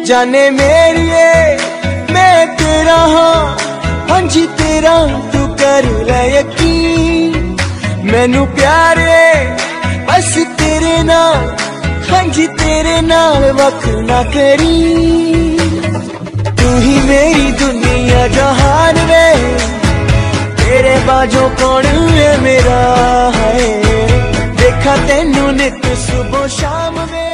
जाने मेरिए मैं तेरा हाँ, हाँ जी तेरा तू कर ले यकीन। मैनू प्यारे बस तेरे नाल, हाँ जी तेरे नाल वख ना करी। तू ही मेरी दुनिया जहान वे, तेरे बाजो कौन है मेरा है। देखा तेनू नित सुबह शाम वे।